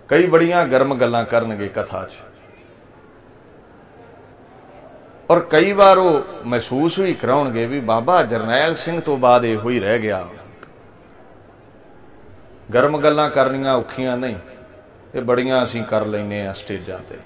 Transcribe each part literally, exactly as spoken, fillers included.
कई बड़ियां गर्म गल्लां करनगे कथा च, और कई बार वो महसूस भी कराउणगे भी बाबा जरनैल सिंह तो बाद इहो ही रह गया। गर्म गल्लां करनियां औखियां नहीं, ये बड़ियां असीं कर लैने आ स्टेजां ते,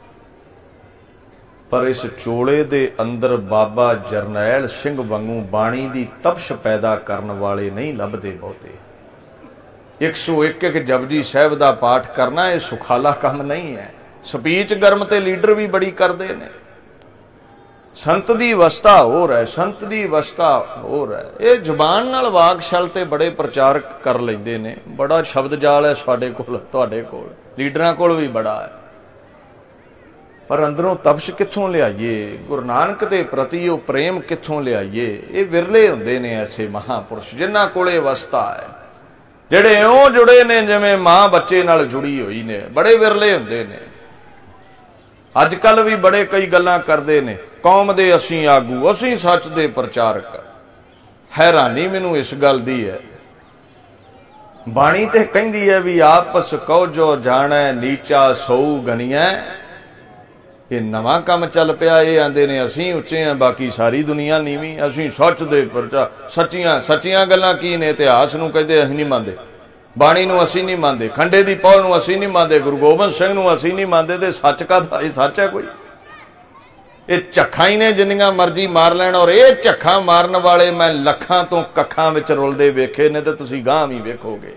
पर इस चोले दे अंदर बाबा जरनैल सिंह वांगू बाणी दी तपश पैदा करन वाले नहीं लभदे बहुते। एक सौ एक एक जपजी साहिब दा पाठ करना ये सुखाला काम नहीं है। स्पीच गर्म ते लीडर भी बड़ी करते ने। संत दी अवस्था होर है, संत दी अवस्था होर है। ये जबान नाल वाक छल ते बड़े प्रचारक कर लेंदे ने। बड़ा शब्द जाल है साडे कोल, तुहाडे कोल, लीडरां कोल भी बड़ा है, पर अंदरों तपश कित्थों लियाइए, गुरु नानक दे प्रति वो प्रेम कित्थों लियाइए। ये विरले हुंदे ने ऐसे महापुरुष जिन्हां कोले अवस्था है, जिहड़े इउं जुड़े ने जिवें मां बच्चे नाल जुड़ी हुई ने। बड़े विरले हुंदे ने। अजकल भी बड़े कई गल्लां करदे ने, कौम दे असीं आगू, असीं सच दे प्रचारक। हैरानी मैनूं इस गल दी है, बाणी ते कहिंदी है भी आपस कहो जो जाणै नीचा सऊ गनिया। ये नवां काम चल पिया। ये आंदे ने असीं उच्चे हैं बाकी सारी दुनिया नीवीं। असीं सच दे प्रचार, सच्चियां सच्चियां गल्लां की ने। इतिहास नूं कहंदे असीं नहीं मंनदे, बाणी नूं असीं नहीं मंनदे, खंडे दी पौल नूं असीं नहीं मंनदे, गुरु गोबिंद सिंह नूं असीं नहीं मंनदे। ते सच का ये सच है कोई? ये झक्खां ही ने जिन्नियां मर्जी मार लैण। और ये झक्खां मारन वाले मैं लखां तो कखां विच रुलदे वेखे ने, ते तुसीं गांह भी वेखोगे।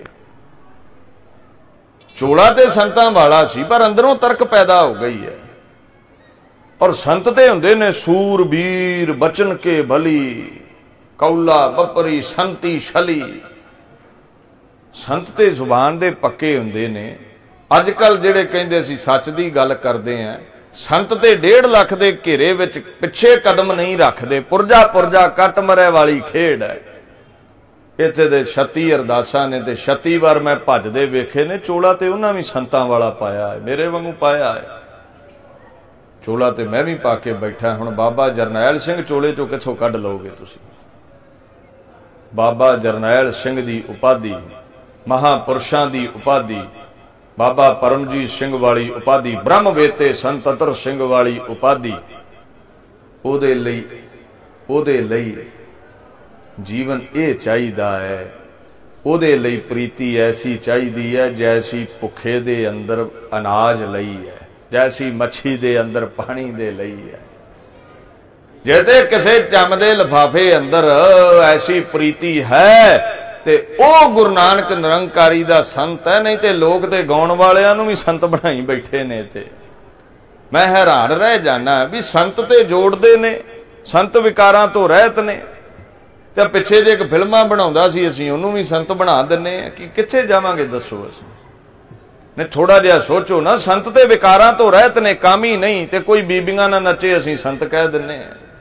चोला ते संतां वाला सी, पर अंदरों तर्क पैदा हो गई है। और संत ते हुंदे ने सूरबीर बचन के बली, कौला बपरी संती छली। संत ते जुबान दे पक्के हुंदे ने। अजकल जिहड़े कहंदे सी सच दी गल करदे हैं, संत ते डेढ़ लख दे घेरे विच पिछे कदम नहीं रखदे। पुरजा पुरजा कट मरे वाली खेड है। इत्थे दे छत्ती अरदासां ने ते छत्ती वार मैं भजदे वेखे ने। चोला ते उन्हां भी संतां वाला पाया है, मेरे वांगू पाया है। चोला ते मैं भी पाके बैठा। हुण बाबा जरनैल सिंह चोले चों कित्थों कढ लओगे तुसीं? बाबा जरनैल सिंह दी उपाधि, महापुरुषां दी उपाधि, बाबा परमजीत सिंह वाली उपाधि, ब्रह्म वेते संत अतर सिंह वाली उपाधि, ओदे लई ओदे लई जीवन ये चाहिदा है। ओदे लई प्रीति ऐसी चाहिदी है जैसी भुखे दे अंदर अनाज लई है, जैसी मच्छी दे अंदर पानी दे लई है। जे किसे चम दे लिफाफे अंदर ऐसी प्रीति है ते ओ गुरु नानक निरंकारी दा संत है। नहीं ते लोग ते गाउण वालियां नूं भी संत बनाई बैठे ने। ते मैं हैरान रह जाना भी संत ते जोड़दे ने, संत विकारां तो रहत ने। ते पिछे जे एक फिल्मां बनाउंदा सी, असीं ओनूं भी संत बना दिंने कि कित्थे जावांगे दसो असीं? ने थोड़ा जिहा सोचो ना, संत ते विकारां तो रहत ने, काम ही नहीं। ते कोई बीबियां ना नचे असीं संत कह दिंने।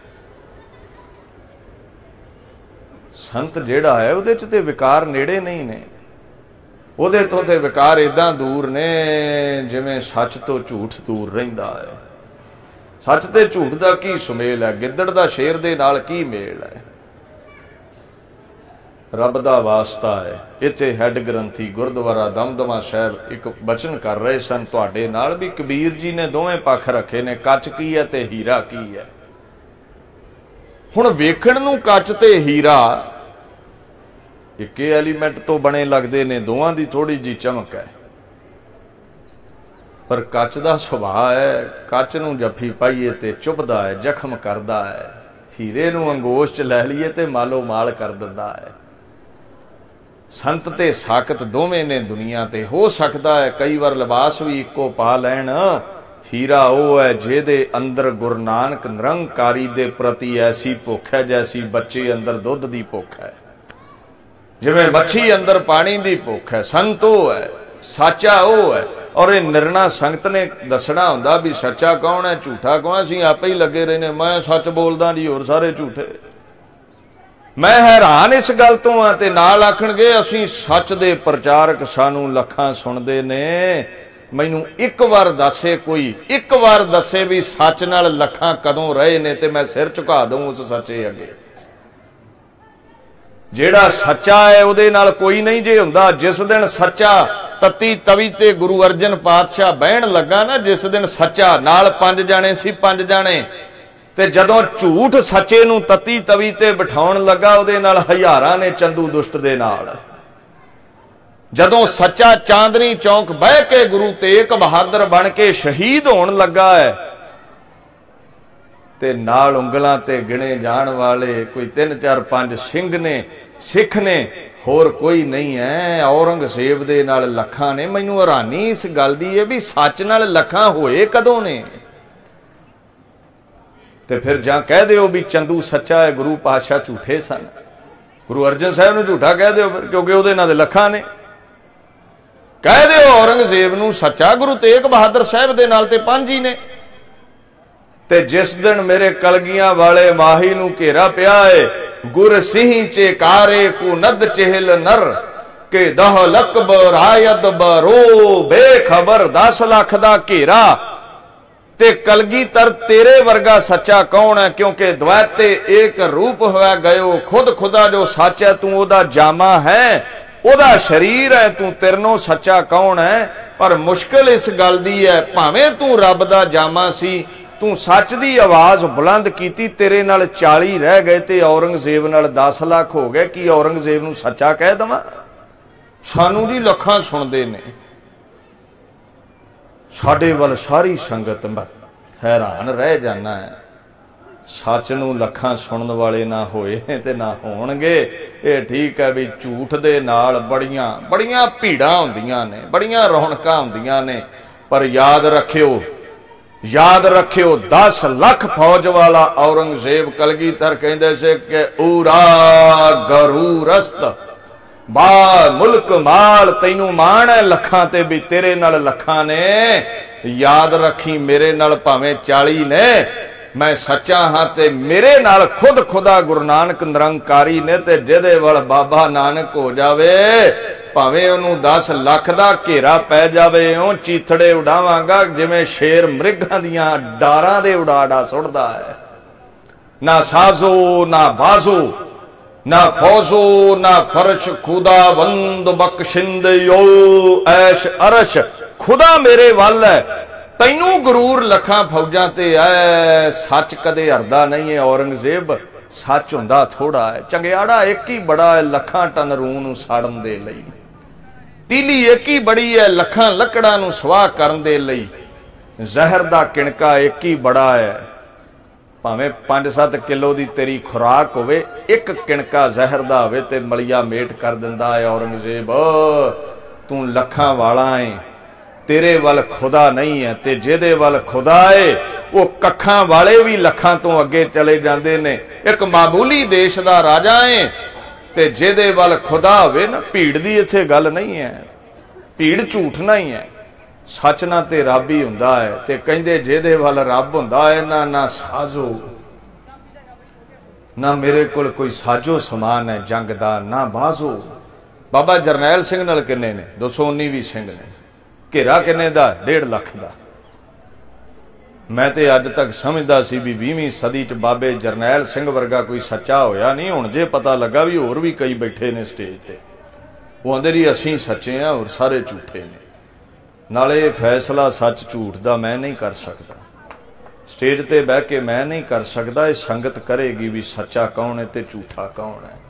संत जिहड़ा है उहदे च ते विकार नेड़े नहीं ने। उहदे तो ते विकार इदां दूर ने जिवें सच तो झूठ दूर रहिंदा है। सच ते झूठ दा की सुमेल है? गिद्दड़ दा शेर दे नाल की मेल है? रब दा वास्ता है। इत्थे हैड ग्रंथी गुरुद्वारा दमदमा साहिब एक बचन कर रहे सन तुहाडे नाल भी कबीर जी ने दोवें पक्ष रखे ने, कच की है ते हीरा की है। हुण वेखण नूं कच ते हीरा इक्के एलीमेंट तो बने लगदे ने, दोवां दी थोड़ी जी चमक है। पर कच दा सुभाਅ है, कच नूं जफ्फी पाईए ते चुभदा है, जख्म करदा है। हीरे नूं अंगोश च लै लईए ते मालो माल कर दिंदा है। संत ते साकत दोवें ने दुनिया ते। हो सकता है कई बार लिबास भी इक्को पा लैण। हीरा वो है जिहदे अंदर गुरु नानक निरंकारी दे प्रति ऐसी भुख है जैसी बच्चे अंदर दुध दी भुख है, जिवें मच्छी अंदर पानी दी भुख है। संत वो है, सच्चा वो है। और ये निर्णा संगत ने दसना हुंदा भी सच्चा कौन है, झूठा कौन है। असीं आपे ही लगे रहने, मैं सच बोलदा जी होर सारे झूठे। मैं हैरान इस गल तो हाँ। ते नाल आखणगे असीं सच दे प्रचारक, सानू लखां सुणदे ने। मैनू एक बार दसे, कोई एक बार दसे भी सच नाल लखां कदों रहे ने, ते मैं सिर झुका दूं उस सच्चे अगे। जेड़ा सच्चा है उहदे नाल कोई नहीं जे हुंदा। जिस दिन सच्चा तत्ती तवी ते गुरु अर्जन पातशाह बहन लगा ना जिस दिन सच्चा नाल पंज जाने सी पंज जाने ते जदों झूठ सच्चे नूं तत्ती तवी ते बिठाउण लगा उहदे नाल हज़ारां ने चंदू दुष्ट दे नाल। जदों सच्चा चांदनी चौक बह के गुरु तेग बहादुर बन के शहीद होण लगा है ते नाल उंगलां ते गिणे जाण वाले कोई तीन चार पांच सिंह ने सिख ने होर कोई नहीं है। औरंगजेब दे नाल लखां ने। मैनूं हैरानी इस गल दी है भी सच नाल लखां होए कदों ने। ते फिर जां कह दिओ भी चंदू सच्चा है गुरु पातशाह झूठे सन। गुरु अर्जन साहब नूं झूठा कह दिओ फिर क्योंकि उहदे नाल लखां ने। कह दिओ औरंगजेब नूं सच्चा गुरु तेग बहादुर साहब दे नाल ते पंज ही ने। ते जिस दिन मेरे कलगियां वाले माही नूं घेरा पिया है गुर सिंह चेकारे को नद चेहल नर के दह लकब रायद बरो बेखबर दस लाख दा घेरा ते कलगीधर तेरे वर्गा सच्चा कौन है क्योंकि द्वैते एक रूप होया गयो खुद खुदा जो सच है तू ओदा जामा है ओदा शरीर है तू तेरनों सच्चा कौन है। पर मुश्किल इस गल दी है भावें तू रब दा जामा सी तू सच दी आवाज बुलंद कीती तेरे नाल चाली रह गए ते औरंगजेब नाल दस लाख हो गए। कि औरंगजेब नूं सच्चा कह दवां? सानू जी लखां सुनदे ने। साडे वल सारी संगत हैरान रह जाना है सच नूं लखां सुनन वाले ना होए ते ना होणगे। ये ठीक है भी झूठ दे नाल बड़ियां बड़ियां भीड़ां हुंदियां ने बड़ियां रौनकां हुंदियां ने। पर याद रखियो याद रखियो दस लख फौज वाला औरंगजेब कलगीधर कहंदे से कि उरा गरूरस्त बा मुल्क माल तैनू मान है लखां ते भी तेरे नाल लखां ने। याद रखी मेरे नाल भावें चाली ने मैं सच्चा हाँ ते मेरे नाल खुद खुदा गुरु नानक निरंकारी ने ते जिहदे वल बाबा नानक हो जावे भावें उन्होंने दस लख का घेरा पै जावे ओ चीथड़े उड़ावांगा जिवें शेर मृगां दियां डारां दे उड़ाड़ा सुटदा है। ना साजो ना बाजो ना फौजो ना फर्श खुदा वंद बख्शिंद यो ऐश अरश खुदा मेरे वल है तैनू गुरूर लखां फौजां ते ऐ। सच कदे हरदा नहीं है औरंगजेब सच हुंदा थोड़ा है। चंगियाड़ा एक ही बड़ा है लखां टन रूह नूं साड़न दे लई। तीली एक ही बड़ी है लखां लकड़ां नूं स्वाह करन दे लई। जहर दा किणका एक ही बड़ा है भावें पांच सत्त किलो दी तेरी खुराक होवे एक किणका जहर दा होवे ते मलिया मेट कर दिंदा है। औरंगजेब तू लखां वाला है तेरे वल खुदा नहीं है ते जेदे वल खुदा है वो कखां वाले भी लखां तो अगे चले जांदे ने। एक मामूली देश दा राजा है ते जेदे वल खुदा होवे ना भीड़ दी इत्थे गल नहीं है। भीड़ झूठ नहीं है सच ना ते रब ही हुंदा है। ते कहंदे जेदे वल रब हुंदा है ना ना साजो ना मेरे कोल कोई साजो समान है जंग दा ना बाजो। बाबा जरनैल सिंह नाल किन्ने ने दो सौ उन्नीवी सिंह ने घेरा किन्ने दा डेढ़ लख दा। मैं ते अज तक समझदा सी भी बीहवीं सदी च बाबे जरनैल सिंह वर्गा कोई सच्चा होया नहीं। हुण जे पता लगा भी होर भी कई बैठे ने स्टेज ते वो आंदे जी असीं सच्चे हैं और सारे झूठे ने। नाले फैसला सच झूठ दा मैं नहीं कर सकदा स्टेज ते बह के मैं नहीं कर सकदा। ये संगत करेगी भी सच्चा कौन है ते झूठा कौन है।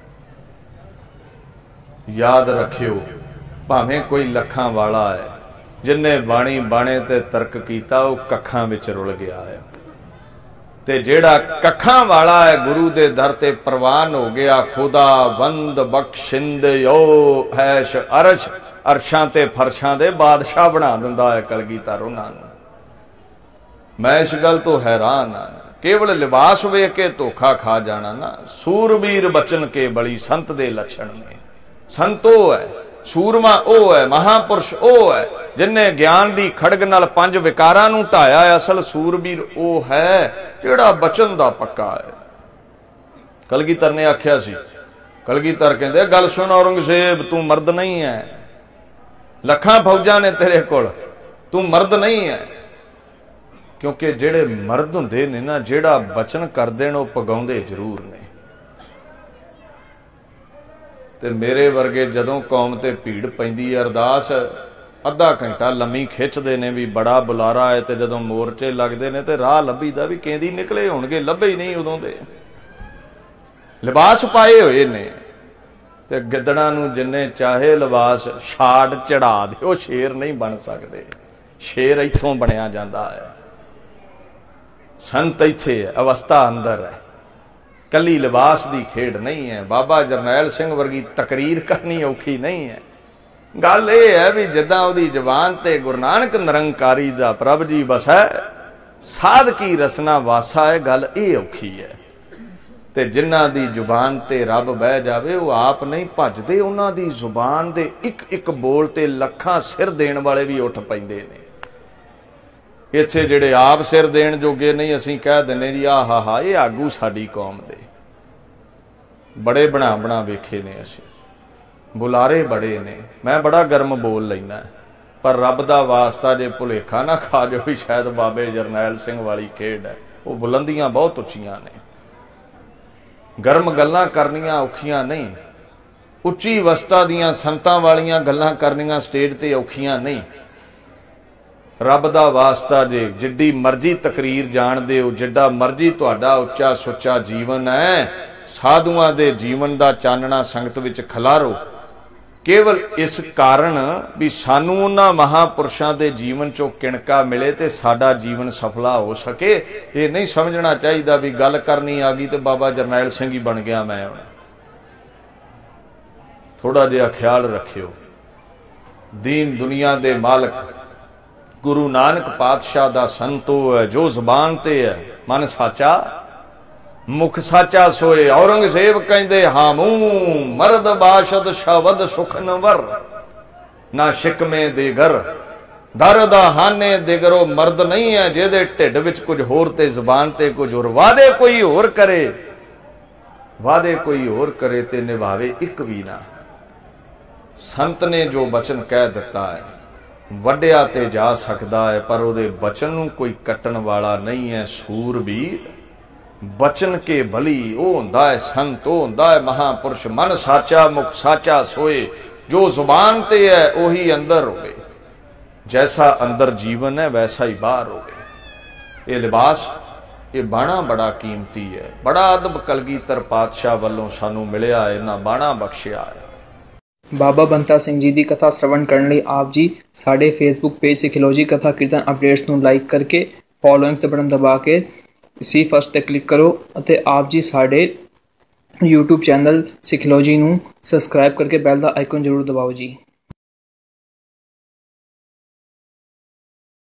याद रखियो भावें कोई लखां वाला है जिन्हें बाणी बाणे ते तर्क कीता वो कखां विच रुल गया है ते जेड़ा कखां वाला है गुरु दे दर ते प्रवान हो गया। खुदा वंद बख्शिंद यो ऐश अरश अरशां ते फरशां दे बादशाह बना दिंदा है कलगीधर उन्हां नूं। मैं इस गल तो हैरान हाँ केवल लिबास वेख के धोखा खा जाना ना। सूरबीर बचन के बड़ी संत दे लक्षण ने। संत ओ है सूरमा ओ है महापुरुष ओ है जिन्हें ज्ञान दी खड़ग नाल पंज विकारां नूं ढाया है। असल सूरबीर ओ है जिहड़ा बचन दा पक्का है। कलगीधर ने आख्या सी कलगीधर कहंदे गल सुन औरंगजेब तू मर्द नहीं है लखां फौजां ने तेरे कोल तू मर्द नहीं है। क्योंकि जेड़े मर्द हुंदे ने ना जेड़ा बचन कर देण ओ पगाउंदे जरूर ने। ते मेरे वर्गे जदों कौम ते भीड़ पैंदी है अरदास ਅੱਧਾ ਘੰਟਾ ਲੰਮੀ ਖਿੱਚਦੇ ਨੇ ਵੀ ਬੜਾ ਬੁਲਾਰਾ ਹੈ, ਤੇ ਜਦੋਂ ਮੋਰਚੇ ਲੱਗਦੇ ਨੇ ਤੇ ਰਾਹ ਲੱਭੀਦਾ ਵੀ ਕਹਿੰਦੀ ਨਿਕਲੇ ਹੋਣਗੇ, ਲੱਭੇ ਹੀ ਨਹੀਂ ਉਦੋਂ ਦੇ। ਲਿਬਾਸ ਪਾਏ ਹੋਏ ਨੇ ਤੇ ਗਿੱਦੜਾਂ ਨੂੰ ਜਿੰਨੇ ਚਾਹੇ ਲਿਬਾਸ ਛਾੜ ਚੜਾ ਦਿਓ, ਸ਼ੇਰ ਨਹੀਂ ਬਣ ਸਕਦੇ। ਸ਼ੇਰ ਇੱਥੋਂ ਬਣਿਆ ਜਾਂਦਾ ਹੈ। ਸੰਤ ਇੱਥੇ ਹੈ, ਅਵਸਥਾ ਅੰਦਰ ਹੈ, ਕੱਲੀ ਲਿਬਾਸ ਦੀ ਖੇਡ ਨਹੀਂ ਹੈ। ਬਾਬਾ ਜਰਨੈਲ ਸਿੰਘ ਵਰਗੀ ਤਕਰੀਰ ਕਰਨੀ ਔਖੀ ਨਹੀਂ ਹੈ। ਗੱਲ ਇਹ ਹੈ ਵੀ ਜਿੱਦਾਂ ਉਹਦੀ ਜ਼ੁਬਾਨ ਤੇ ਗੁਰੂ ਨਾਨਕ ਨਿਰੰਕਾਰੀ ਦਾ ਪ੍ਰਭ ਜੀ ਵਸੈ, ਸਾਧਕੀ ਰਸਨਾ ਵਾਸਾ ਹੈ, ਗੱਲ ਇਹ ਔਖੀ ਹੈ। ਤੇ ਜਿਨ੍ਹਾਂ ਦੀ ਜ਼ੁਬਾਨ ਤੇ ਰੱਬ ਬਹਿ ਜਾਵੇ ਉਹ ਆਪ ਨਹੀਂ ਭੱਜਦੇ, ਉਹਨਾਂ ਦੀ ਜ਼ੁਬਾਨ ਦੇ ਇੱਕ ਇੱਕ ਬੋਲ ਤੇ ਲੱਖਾਂ ਸਿਰ ਦੇਣ ਵਾਲੇ ਵੀ ਉੱਠ ਪੈਂਦੇ ਨੇ। ਇੱਥੇ ਜਿਹੜੇ ਆਪ ਸਿਰ ਦੇਣ ਜੋਗੇ ਨਹੀਂ, ਅਸੀਂ ਕਹਿ ਦਿੰਦੇ ਜੀ ਆਹ ਹਾ ਹਾ ਇਹ ਆਗੂ ਸਾਡੀ ਕੌਮ ਦੇ। ਬੜੇ ਬਣਾ ਬਣਾ ਵੇਖੇ ਨੇ ਅਸੀਂ, ਬੁਲਾਰੇ ਬੜੇ ਨੇ। ਮੈਂ ਬੜਾ ਗਰਮ ਬੋਲ ਲੈਂਦਾ, ਪਰ ਰੱਬ ਦਾ ਵਾਸਤਾ ਜੇ ਭੁਲੇਖਾ ਨਾ ਖਾ ਜਾਓ ਵੀ ਸ਼ਾਇਦ ਬਾਬੇ ਜਰਨੈਲ ਸਿੰਘ ਵਾਲੀ ਖੇਡ ਹੈ। ਉਹ ਬੁਲੰਦੀਆਂ ਬਹੁਤ ਉੱਚੀਆਂ ਨੇ। ਗਰਮ ਗੱਲਾਂ ਕਰਨੀਆਂ ਔਖੀਆਂ ਨਹੀਂ, ਉੱਚੀ ਅਵਸਥਾ ਦੀਆਂ ਸੰਤਾਂ ਵਾਲੀਆਂ ਗੱਲਾਂ ਕਰਨੀਆਂ ਸਟੇਜ ਤੇ ਔਖੀਆਂ ਨਹੀਂ। ਰੱਬ ਦਾ ਵਾਸਤਾ ਜੇ ਜਿੱਡੀ ਮਰਜ਼ੀ ਤਕਰੀਰ ਜਾਣਦੇ ਹੋ, ਜਿੱਡਾ ਮਰਜ਼ੀ ਤੁਹਾਡਾ ਉੱਚਾ ਸੁੱਚਾ ਜੀਵਨ ਹੈ, ਸਾਧੂਆਂ ਦੇ ਜੀਵਨ ਦਾ ਚਾਨਣਾ ਸੰਗਤ ਵਿੱਚ ਖਿਲਾਰੋ। ਕੇਵਲ ਇਸ ਕਾਰਨ ਵੀ ਸਾਨੂੰ ਉਹਨਾਂ ਮਹਾਂਪੁਰਸ਼ਾਂ ਦੇ ਜੀਵਨ ਚੋਂ ਕਿਣਕਾ ਮਿਲੇ ਤੇ ਸਾਡਾ ਜੀਵਨ ਸਫਲਾ ਹੋ ਸਕੇ। ਇਹ ਨਹੀਂ ਸਮਝਣਾ ਚਾਹੀਦਾ ਵੀ ਗੱਲ ਕਰਨੀ ਆ ਗਈ ਤੇ ਬਾਬਾ ਜਰਨੈਲ ਸਿੰਘ ਹੀ ਬਣ ਗਿਆ ਮੈਂ ਹੁਣ। ਥੋੜਾ ਜਿਹਾ ਖਿਆਲ ਰੱਖਿਓ। ਦੀਨ ਦੁਨੀਆ ਦੇ ਮਾਲਕ ਗੁਰੂ ਨਾਨਕ ਪਾਤਸ਼ਾਹ ਦਾ ਸੰਤੋ ਹੈ, ਜੋ ਜ਼ੁਬਾਨ ਤੇ ਹੈ ਮਨ ਸਾਚਾ ਮੁਖ ਸਾਚਾ ਸੋਏ। ਔਰੰਗਜ਼ੇਬ ਕਹਿੰਦੇ ਹਾਮੂ ਮਰਦ ਬਾਸ਼ਦ ਸ਼ਬਦ ਸੁਖਨਵਰ ਨਾ ਸ਼ਿਕਮੇ ਦੇ ਘਰ ਦਰ ਦਾ ਹਾਨੇ ਦਿਗਰੋ ਮਰਦ ਨਹੀਂ ਹੈ ਜਿਹਦੇ ਢਿੱਡ ਵਿੱਚ ਕੁਝ ਹੋਰ ਤੇ ਜ਼ੁਬਾਨ ਤੇ ਕੁਝ ਹੋਰ। ਵਾਦੇ ਕੋਈ ਹੋਰ ਕਰੇ, ਵਾਦੇ ਕੋਈ ਹੋਰ ਕਰੇ ਤੇ ਨਿਭਾਵੇ ਇੱਕ ਵੀ ਨਾ। ਸੰਤ ਨੇ ਜੋ ਬਚਨ ਕਹਿ ਦਿੱਤਾ ਹੈ ਵੱਡਿਆ ਤੇ ਜਾ ਸਕਦਾ ਹੈ, ਪਰ ਉਹਦੇ ਬਚਨ ਨੂੰ ਕੋਈ ਕੱਟਣ ਵਾਲਾ ਨਹੀਂ ਹੈ। ਸੂਰਬੀਰ ਬਚਨ ਕੇ ਬਲੀ ਉਹ ਹੁੰਦਾ ਹੈ ਸੰਤ, ਉਹ ਹੁੰਦਾ ਹੈ ਮਹਾਂਪੁਰਸ਼। ਮਨ ਸਾਚਾ ਮੁਖ ਸਾਚਾ ਸੋਏ, ਜੋ ਜ਼ੁਬਾਨ ਤੇ ਹੈ ਉਹੀ ਅੰਦਰ ਹੋਵੇ। ਜੈਸਾ ਅੰਦਰ ਜੀਵਨ ਹੈ ਵੈਸਾ ਹੀ ਬਾਹਰ ਹੋਵੇ। ਇਹ ਲਿਬਾਸ, ਇਹ ਬਾਣਾ ਬੜਾ ਕੀਮਤੀ ਹੈ। ਬੜਾ ਅਦਬ ਕਲਗੀਧਰ ਪਾਤਸ਼ਾਹ ਵੱਲੋਂ ਸਾਨੂੰ ਮਿਲਿਆ, ਇਹਨਾਂ ਬਾਣਾ ਬਖਸ਼ਿਆ ਹੈ। ਬਾਬਾ ਬੰਤਾ ਸਿੰਘ ਜੀ ਦੀ ਕਥਾ ਸ਼ਰਵਣ ਕਰਨ ਲਈ ਆਪ ਜੀ ਸਾਡੇ ਫੇਸਬੁੱਕ ਪੇਜ ਸਿੱਖਿਓਲੋਜੀ ਕਥਾ ਕੀਰਤਨ ਅਪਡੇਟਸ ਨੂੰ ਲਾਈਕ ਕਰਕੇ ਫੋਲੋਇੰਗ ਤੇ ਬਟਨ ਦਬਾ ਕੇ ਸੀ ਫਸਟ ਤੇ ਕਲਿੱਕ ਕਰੋ ਅਤੇ ਆਪ ਜੀ ਸਾਡੇ YouTube ਚੈਨਲ ਸਿੱਖਿਓਲੋਜੀ ਨੂੰ ਸਬਸਕ੍ਰਾਈਬ ਕਰਕੇ ਬੈਲ ਦਾ ਆਈਕਨ ਜ਼ਰੂਰ ਦਬਾਓ ਜੀ।